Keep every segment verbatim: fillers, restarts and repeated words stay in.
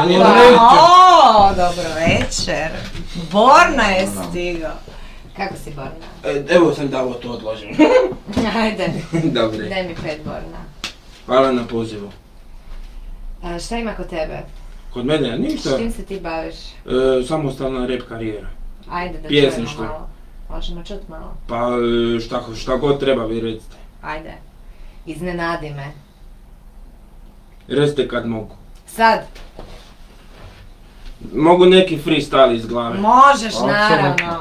večer. O, dobro večer. Borna je stigao. Kako si Borna? Evo sam da ovo to odložim. Ajde. Dobre. Daj mi pet Borna. Hvala na pozivu. A šta ima kod tebe? Kod mene ništa. S čim se ti baviš? E, samostalna rap karijera. Ajde da Pjesništvo. čujemo malo. Možemo čut malo. Pa šta, šta god treba vi recite. Ajde. Iznenadi me. Recite kad mogu. Sad. Mogu neki freestyle iz glave. Možeš, naravno.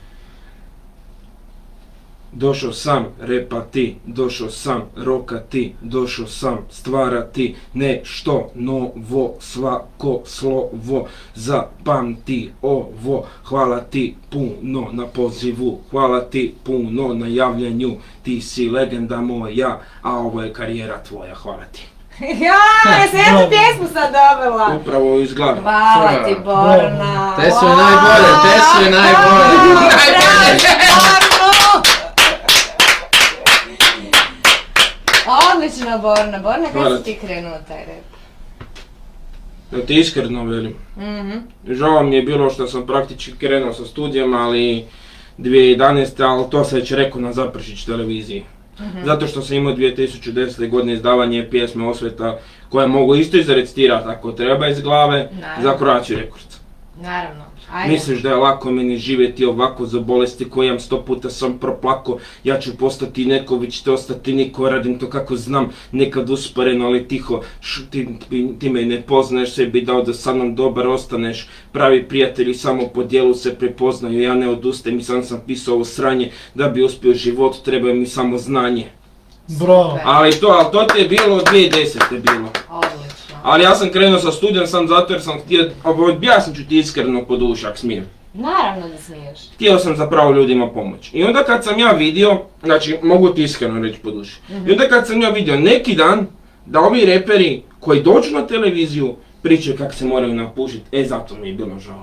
Došao sam repati, došao sam rokati, došao sam stvarati nešto novo, svako slovo zapamti ovo. Hvala ti puno na pozivu, hvala ti puno na javljanju, ti si legenda moja, a ovo je karijera tvoja, hvala ti. Ja, ja sam jednu pjesmu sad dobila. Upravo iz glave. Hvala ti Borna. Te su najbolje, te su najbolje. Odlično Borna. Borna, kada si ti krenuo taj rap? Da ti iskreno velim. Žao mi je bilo što sam praktički krenuo sa studijama, ali dvije tisuće jedanaeste. ali to sam već rekao na Zaprešić televiziji. Zato što sam imao dvije tisuće desete. godine izdavanje pjesme Osveta koje mogu isto izrecitirati ako treba iz glave za Croatia Records. Naravno. Ajde. Misliš da je lako meni živjeti ovako za bolesti kojam sto puta sam proplako. Ja ću postati neko, vi ćete ostati niko, radim to kako znam, nekad usporeno ali tiho. Š, ti, ti me ne poznaješ, sebi dao da sa mnom dobar ostaneš. Pravi prijatelji samo po dijelu se prepoznaju, ja ne odustajem i sam sam pisao ovo sranje. Da bi uspio život treba mi samo znanje. Bravo. Ali to, ali to ti je bilo dvije tisuće desete. bilo. Odlično. Ali ja sam krenuo sa studijom sam zato jer sam htio, objasnit ću ti iskreno po duši ako smijem. Naravno da smiješ. Htio sam zapravo ljudima pomoći. I onda kad sam ja vidio, znači mogu ti iskreno reći po duši. I onda kad sam ja vidio neki dan da ovi reperi koji dođu na televiziju pričaju kako se moraju napušiti, e zato mi je bilo žao.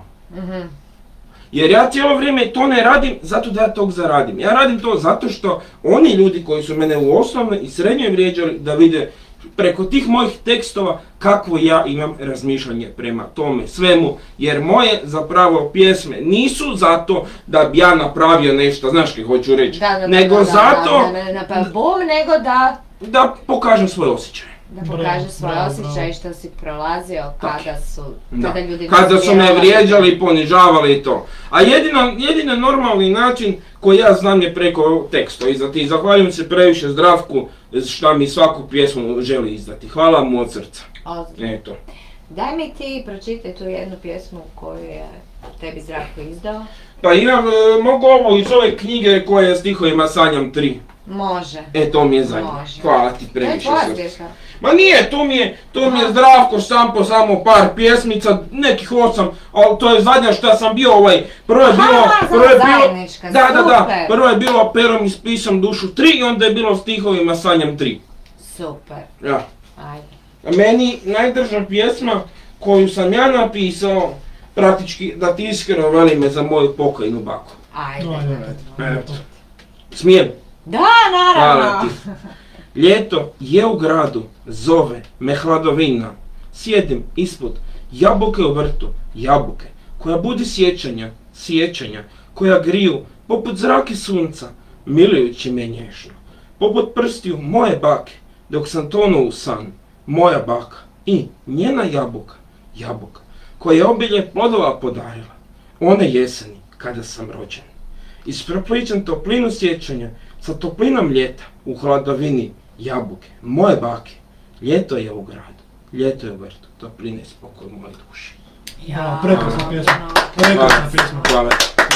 Jer ja cijelo vrijeme to ne radim zato da ja tog zaradim. Ja radim to zato što oni ljudi koji su mene u osnovnoj i srednjoj vrijeđali da vide preko tih mojih tekstova kakvo ja imam razmišljanje prema tome svemu, jer moje zapravo pjesme nisu zato da bi ja napravio nešto, znaš kaj hoću reći, Da, da, da, nego da, zato da, da, da, pa bum, nego da... da pokažem svoj osjećaj. Da pokaže svoj osjećaj što si prolazio kada su, Da. kada ljudi... Kada su me vrijeđali, ponižavali i to. A jedino, jedino normalni način koji ja znam je preko teksta izdati. I zahvaljujem se previše Zdravku šta mi svaku pjesmu želi izdati. Hvala mu od srca. Ozbiljno. Eto. Daj mi ti pročitaj tu jednu pjesmu koju je tebi Zdravko izdao. Pa imam, e, mogu ovo iz ove knjige koja je stihovima Sanjam tri. Može. E, to mi je zadnje. Može. Hvala ti To je previše tvoja srca. pjesma. Ma nije, to mi je, to mi je Zdravko štampo samo par pjesmica, nekih osam, ali to je zadnja šta sam bio ovaj, prvo je bilo, Aha, prvo je bilo, zajednička, da, da, da, super. prvo je bilo Perom ispišam dušu tri i onda je bilo stihovima Sanjam tri. Super. Ja. Ajde. A meni najdrža pjesma koju sam ja napisao, praktički, da ti iskreno velim je za moju pokojnu baku. Ajde. Eto. Smijem? Da, Hvala naravno. ti. Ljeto je u gradu, zove me hladovina. Sjedim ispod jabuke u vrtu, jabuke, koja budi sjećanja, sjećanja, koja griju poput zrake sunca, milujući me nježno. Poput prstiju moje bake, dok sam tonuo u san, moja baka i njena jabuka, jabuka, koja je obilje plodova podarila, one jeseni kada sam rođen. Isprepličam toplinu sjećanja sa toplinom ljeta u hladovini jabuke, moje bake. Ljeto je u gradu, ljeto je u vrtu, topline spokoj moje duši. Ja, prekrasna pjesma. Prekrasna pjesma. Hvala.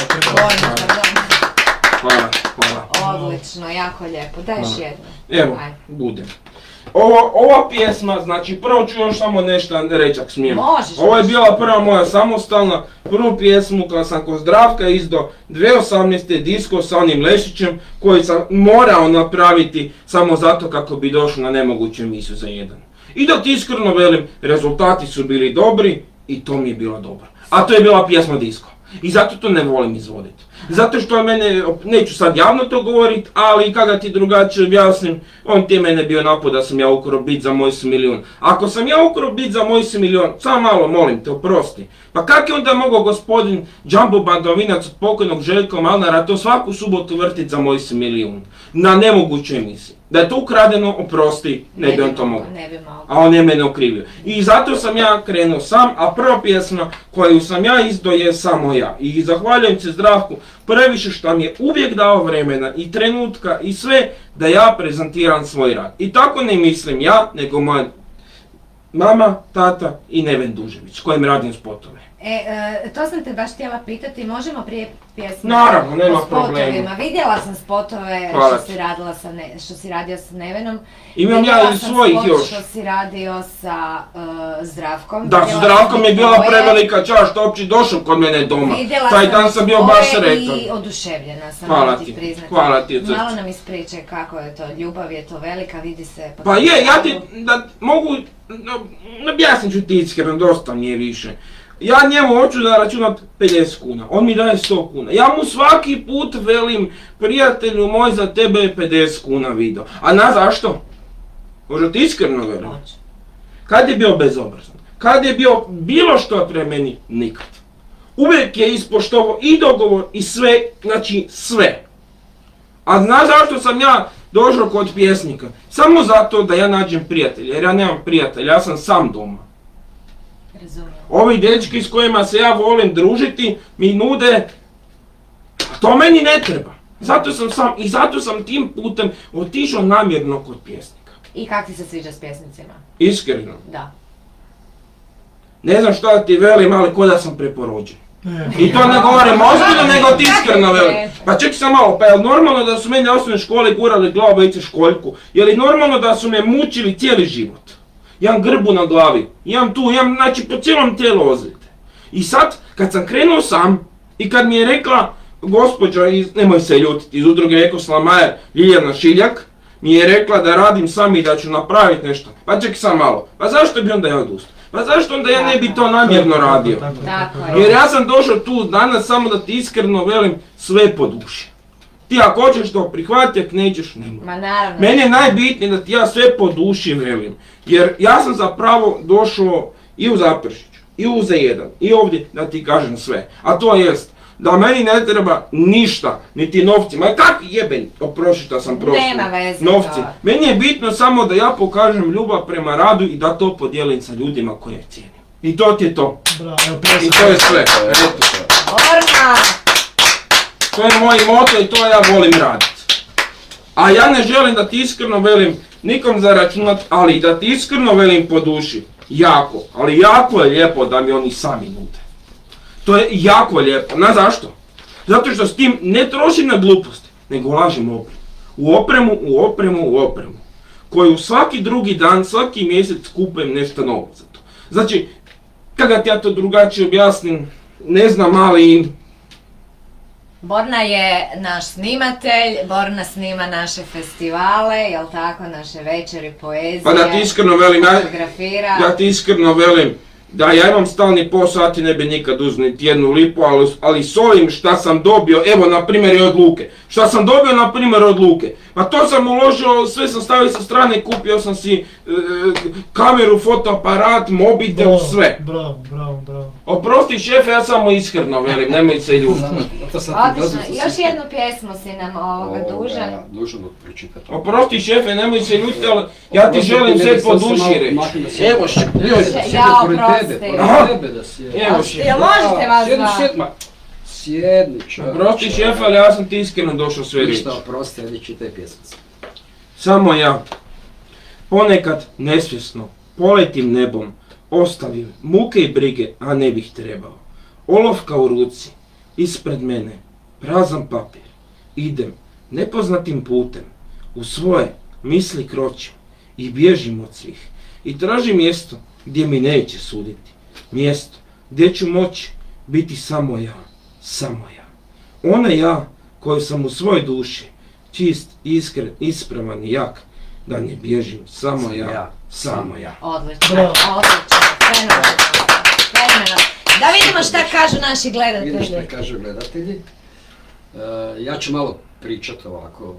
Hvala, hvala. Odlično, jako lijepo. Daj još jednu. Evo, Ajde. budem. Ovo, ova pjesma, znači prvo ću još samo nešto reći ako smijem. Možeš. Ovo je bila prva moja samostalna, prvu pjesmu kada sam kod Zdravka izdao dvije tisuće osamnaeste. disko sa onim Lešićem koji sam morao napraviti samo zato kako bi došao na nemoguću emisiju za jedan. I da ti iskreno velim, rezultati su bili dobri i to mi je bilo dobro. A to je bila pjesma Disko. I zato to ne volim izvoditi. Zato što mene, neću sad javno to govorit, ali kada ti drugačije objasnim, on ti je mene bio napao da sam ja ukro bit za moj si milion. Ako sam ja ukro bit za moj si milion, samo malo molim te, oprosti. Pa kak je onda mogao gospodin Džambo Bandovinac od pokojnog Željka Malnara to svaku subotu vrtit za moj si milion? Na nemogućoj emisiji. Da je to ukradeno, oprosti, ne, ne bi on to mogao. Ne bi mogao. A on je mene okrivio. I zato sam ja krenuo sam, a prva pjesma koju sam ja izdao je Samo ja. I zahvaljujem se Zdravku previše što mi je uvijek dao vremena i trenutka i sve da ja prezentiram svoj rad. I tako ne mislim ja, nego moja mama, tata i Neven Dužević, kojim radim spotove. E, e, to sam te baš htjela pitati, možemo prije pjesme Naravno, nema o spotovima. problema. Vidjela sam spotove Hvala što si, radila sa ne, što si radio sa Nevenom. Imam Vidjela ja i sam svojih spot još. što si radio sa uh, Zdravkom. Da, Vidjela Zdravko sam mi je bila tvoje. prevelika čast što uopće došao kod mene doma. Vidjela Taj dan sam bio tvoje baš sretan. I oduševljena sam, Hvala moram ti, priznati. hvala ti od srca. Malo nam ispričaj kako je to, ljubav je to velika, vidi se. Pa je, ja ti da, mogu, no, objasnit ću ti iskreno, dosta mi je više. Ja njemu hoću da računat pedeset kuna, on mi daje sto kuna. Ja mu svaki put velim, prijatelju moj, za tebe je pedeset kuna video. A na zašto? Možda ti iskreno velim. Kad je bio bezobrazan? Kad je bio bilo što pre meni? Nikad. Uvijek je ispoštovao i dogovor i sve, znači sve. A znaš zašto sam ja došao kod pjesnika? Samo zato da ja nađem prijatelja, jer ja nemam prijatelja, ja sam sam doma. Razumijem. Ovi dečki s kojima se ja volim družiti mi nude, a to meni ne treba. Zato sam sam i zato sam tim putem otišao namjerno kod pjesnika. I kak ti se sviđa s pjesnicima? Iskreno. Da. Ne znam što da ti velim, ali ko da sam preporođen. Ne. I to ne govorim ozbiljno, nego ti iskreno velim. Pa čekaj sam malo, pa je li normalno da su mene u osnovnoj školi gurali glavobojice školjku? Je li normalno da su me mučili cijeli život? Imam grbu na glavi, imam tu, imam znači po cijelom tijelu ozljede. I sad, kad sam krenuo sam i kad mi je rekla gospođa iz, nemoj se ljutiti, iz udruge Ekoslamajer, Ljiljana Šiljak, mi je rekla da radim sam i da ću napraviti nešto. Pa čekaj sam malo, pa zašto bi onda ja odustao? Pa zašto onda ja ne bi to namjerno radio? Tako je. Jer ja sam došao tu danas samo da ti iskreno velim sve po duši. Ti ako hoćeš to prihvati, ako nećeš, nemoj. Ma naravno. Meni je najbitnije da ti ja sve po duši velim. Jer ja sam zapravo došao i u Zaprešiću, i u Z jedan, i ovdje da ti kažem sve. A to jest, da meni ne treba ništa, niti novci. Ma kak jeben, oproši što sam prošao. Nema veze Novci. to. Meni je bitno samo da ja pokažem ljubav prema radu i da to podijelim sa ljudima koje cijenim. I to ti je to. Bravo, evo I pjesma. to je sve. Eto. Orna! To je moj moto i to ja volim raditi. A ja ne želim da ti iskreno velim nikom zaračunat, ali da ti iskreno velim po duši. Jako, ali jako je lijepo da mi oni sami nude. To je jako lijepo. Na zašto? Zato što s tim ne trošim na gluposti, nego ulažem u opremu. U opremu, u opremu, u opremu. Koju svaki drugi dan, svaki mjesec kupujem nešto novo za to. Znači, kada ti ja to drugačije objasnim, ne znam, ali... Borna je naš snimatelj, Borna snima naše festivale, jel tako, naše večeri poezije. Pa da ti iskreno velim, ja, fotografira. ja ti iskreno velim, da ja imam stalni posao, a ti ne bi nikad uzeo niti jednu lipu, ali, ali s ovim šta sam dobio, evo na primjer i od Luke, šta sam dobio na primjer od Luke, pa to sam uložio, sve sam stavio sa strane, kupio sam si e, kameru, fotoaparat, mobitel, Bravo, sve. Bravo, bravo, bravo. Oprosti šefe, ja samo iskreno velim, nemoj se ljutiti. Odlično, još jednu pjesmu si nam ovoga dužan. Dužan pročitati. Oprosti šefe, nemoj se ljutiti, ali ja ti želim sve po duši reći. Evo še, Ja oprosti. Aha. Evo še. Jel možete vas Sjedni, dva? sjedni, ma. Sjedni, čovječe. Oprosti šefe, ali ja sam ti iskreno došao sve reći. Ništa oprosti, ali čitaj pjesmice. Samo ja. Ponekad nesvjesno poletim nebom, ostavim muke i brige, a ne bih trebao. Olovka u ruci, ispred mene, prazan papir. Idem nepoznatim putem, u svoje misli kročim i bježim od svih. I tražim mjesto gdje mi neće suditi. Mjesto gdje ću moći biti samo ja, samo ja. Ona ja koju sam u svojoj duši, čist, iskren, ispravan i jak, da ne bježim, samo ja, samo ja. Odlično, Bravo. odlično, fenomenalno, fenomenalno. Da vidimo šta kažu naši Vidiš gledatelji. šta kažu gledatelji. Ja ću malo pričati ovako.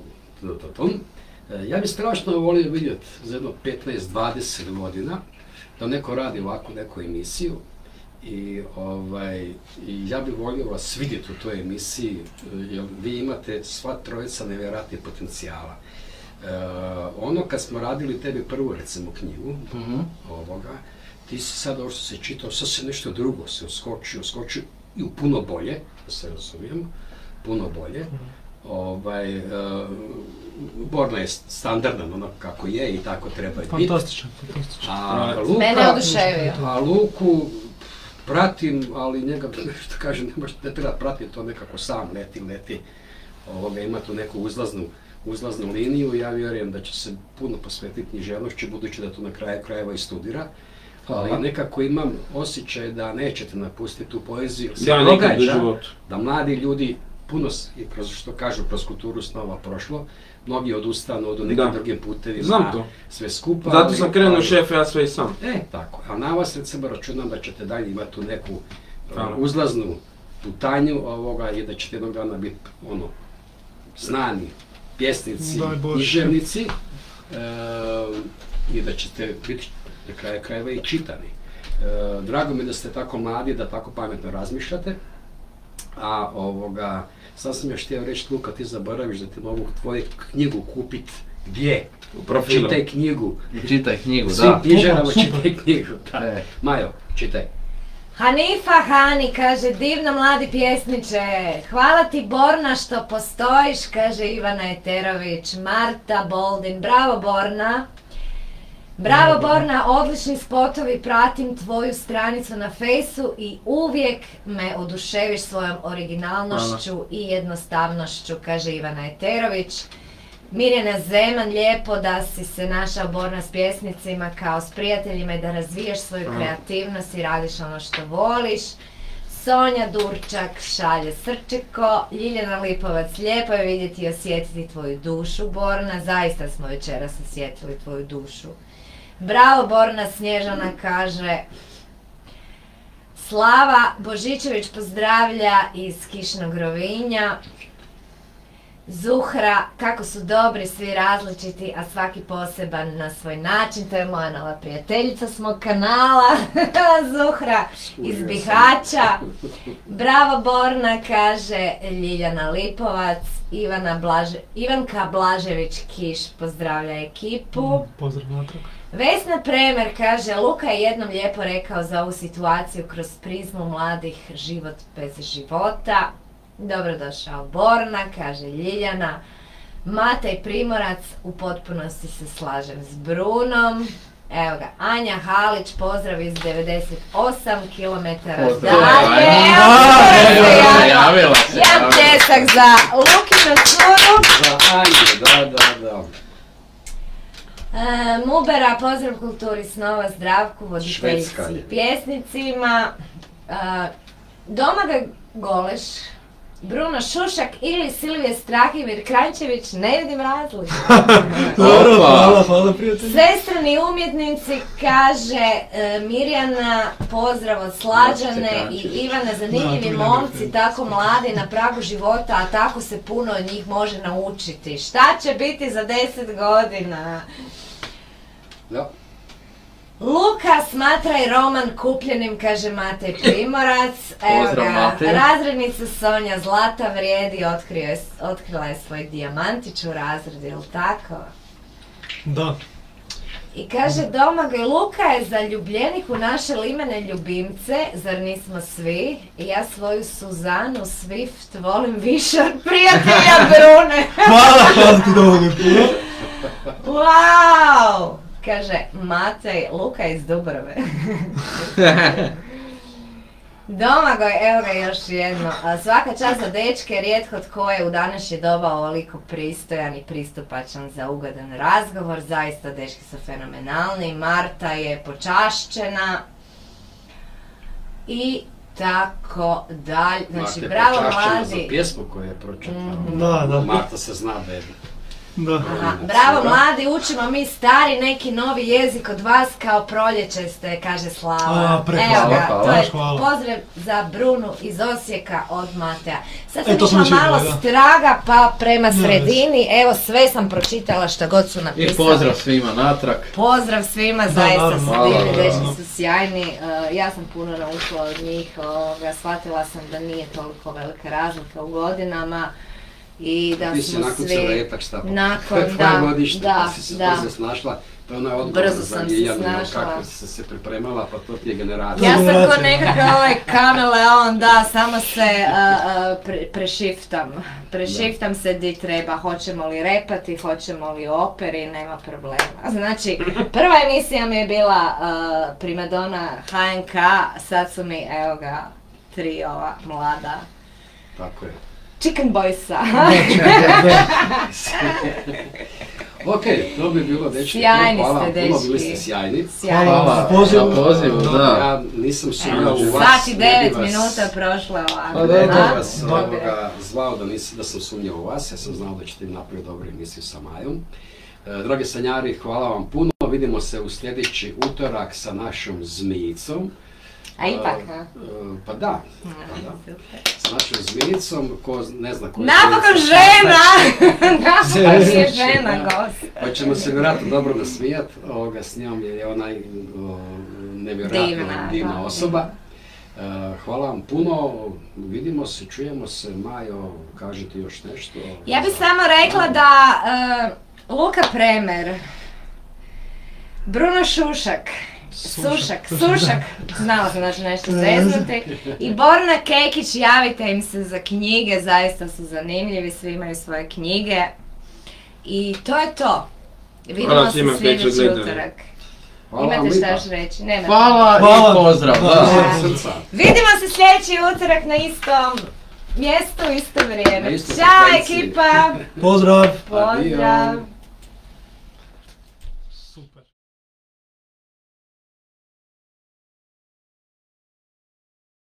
Ja bih strašno volio vidjeti za jedno petnaest dvadeset godina da neko radi ovakvu neku emisiju i, ovaj, i ja bih volio vas vidjeti u toj emisiji jer vi imate sva trojica nevjerojatnih potencijala. Uh, ono kad smo radili tebi prvu recimo knjigu mm-hmm. ovoga, ti si sad ovo što se čitao, sad se nešto drugo se uskočio, uskočio i u puno bolje, da se razumijem, puno bolje. Mm-hmm. Ovaj, uh, Borna je standardan ono kako je i tako treba i biti. Fantastičan, fantastičan. A Luka, mene oduševio. A Luku pratim, ali njega, što kažem, ne, ne treba pratiti, to nekako sam leti, leti. Ovoga, ima tu neku uzlaznu uzlaznu liniju, ja vjerujem da će se puno posvetiti književnošću, budući da to na kraju krajeva i studira. Ali nekako imam osjećaj da nećete napustiti tu poeziju. Se ja, događa da mladi ljudi, puno, i kroz što kažu, kroz kulturu snova prošlo, mnogi odustanu, odu nekim drugim putevima, znam to. Sve skupa. Zato ali, sam krenuo ali, šef, ja sve i sam. E, tako. A na vas recimo računam da ćete dalje imati tu neku uh, uzlaznu putanju ovoga i da ćete jednog dana biti ono, znani pjesnici, književnici e, i da ćete biti na kraju krajeva i čitani. E, drago mi da ste tako mladi, da tako pametno razmišljate, a ovoga, sad sam još htio reći, Luka, ti zaboraviš da ti mogu tvoju knjigu kupiti gdje? U profilu. Čitaj knjigu. Čitaj knjigu, da. Svim knjižarama čitaj knjigu. Da. Majo, čitaj. Hanifa Hani kaže, divno mladi pjesniče, hvala ti Borna što postojiš, kaže Ivana Eterović. Marta Boldin, bravo Borna. Bravo Borna, odlični spotovi, pratim tvoju stranicu na fejsu i uvijek me oduševiš svojom originalnošću Hvala. I jednostavnošću, kaže Ivana Eterović. Mirjana Zeman, lijepo da si se našao Borna s pjesnicima kao s prijateljima i da razvijaš svoju Hvala. Kreativnost i radiš ono što voliš. Sonja Durčak šalje srčeko. Ljiljana Lipovac, lijepo je vidjeti i osjetiti tvoju dušu Borna, zaista smo večeras osjetili tvoju dušu. Bravo Borna, Snježana kaže. Slava Božičević pozdravlja iz Kišnog Rovinja. Zuhra, kako su dobri, svi različiti, a svaki poseban na svoj način. To je moja nova prijateljica s mog kanala, Zuhra iz Bihaća. Bravo Borna, kaže Ljiljana Lipovac. Ivana Blaže, Ivanka Blažević-Kiš pozdravlja ekipu. Pozdrav natrag. Vesna Premer kaže, Luka je jednom lijepo rekao za ovu situaciju kroz prizmu mladih, život bez života. Dobrodošao Borna, kaže Ljiljana. Matej Primorac, u potpunosti se slažem s Brunom. Evo ga, Anja Halić, pozdrav iz devedeset osam kilometara dalje. Javila se. Jedan pljesak za Lukinu curu. Za Anju, da, da, da. E, Mubera, pozdrav kulturi snova, Zdravku, voditeljici i pjesnicima. E, Domagoj Goleš, Bruno Šušak ili Silvije Strahimir Kranjčević, ne vidim razliku. Dobro, hvala, hvala prijatelji. Svestrani umjetnici, kaže e, Mirjana, pozdrav od Slađane i Ivana, zanimljivi momci, tako mladi na pragu života, a tako se puno od njih može naučiti. Šta će biti za deset godina? Da. Luka, smatraj roman kupljenim, kaže Matej Primorac. Evo ga, razrednica Sonja Zlata vrijedi, otkrio, otkrila je svoj dijamantić u razredu, ili tako? Da. I kaže Domagoj, Luka je zaljubljenik u naše limene ljubimce, zar nismo svi? I ja svoju Suzanu Swift volim više od prijatelja Brune. Hvala, hvala ti Domagoj. Wow! Kaže Matej, Luka iz Dubrave. Domagoj, evo ga još jedno. Svaka čast za dečke, rijetko tko je u današnje doba ovoliko pristojan i pristupačan za ugodan razgovor. Zaista dečki su fenomenalni. Marta je počašćena. I tako dalje. Znači, Marta je bravo počašćena mladi. za pjesmu koju je pročitala. Mm-hmm. Da, da. Marta se zna da je Da. Aha, bravo mladi, učimo mi stari neki novi jezik od vas kao proljeće ste, kaže Slava. A, pre- Evo hvala, ga, hvala. to je Hvala. pozdrav za Brunu iz Osijeka od Mateja. Sad E, sam to sam išla već malo vidjela, da. straga pa prema Ne, sredini, evo sve sam pročitala što god su I napisali. pozdrav svima natrag. Pozdrav svima, Da, zaista naravno. su Hvala, divni, hvala. dečki su sjajni, uh, ja sam puno naučila od njih, ovoga, shvatila sam da nije toliko velika razlika u godinama i da Ti si smo nakon svi... crvetak šta pa. nakon, Tvoje da, godište, da, pa si se da. brzo snašla. To je onaj odgovor Brzo za sam se Giljanu, snašla. kako si se pripremala, pa to ti je generacija. Ja sam ko Generacija. nekakav ovaj kameleon, da, samo se uh, uh, pre, prešiftam. Prešiftam se di treba, hoćemo li repati, hoćemo li operi, nema problema. Znači, prva emisija mi je bila uh, primadona H N K, sad su mi, evo ga, tri ova mlada Tako je. Chicken Boysa. Ok, to bi bilo dečki. Sjajni Hvala vam ste, puno, bili dečki. ste sjajni. Sjajno. Hvala. Hvala Pozivu. na pozivu, da. Ja nisam sumnjao u vas. Sat i ne devet bi vas- minuta prošlo ovako. Pa da, Ne bi da. vas Dobro. ovoga zvao da, nis, da sam sumnjao u vas, ja sam znao da ćete napraviti dobru emisiju sa Majom. E, dragi sanjari, hvala vam puno, vidimo se u sljedeći utorak sa našom Zmijicom. A ipak, E, ha? e, Pa da, pa da. S našom Zmijicom, ko ne zna koju Napokon Zmijicu žena! sastaće. Napokon je žena, gost. Pa ćemo se vjerojatno dobro nasmijat, ovoga, s njom je onaj o, nevjerojatno Divna, divna, da, osoba. E, hvala vam puno, vidimo se, čujemo se, Majo, kažete još nešto? Ja bih samo rekla da uh, Luka Premer, Bruno Šušak, Sušak, Sušak, znala sam da ću nešto zeznuti, i Borna Kekić, javite im se za knjige, zaista su zanimljivi, svi imaju svoje knjige. I to je to. Vidimo Hvala se svima koji su sljedeći gledali. utorak. Hvala vam Imate šta lipa. još reći? Nemate. Hvala Hvala. i pozdrav, da. Od srca. Vidimo se sljedeći utorak na istom mjestu, isto Na vrijeme. istoj Ćao frekvenciji. ekipa! Pozdrav. Pozdrav!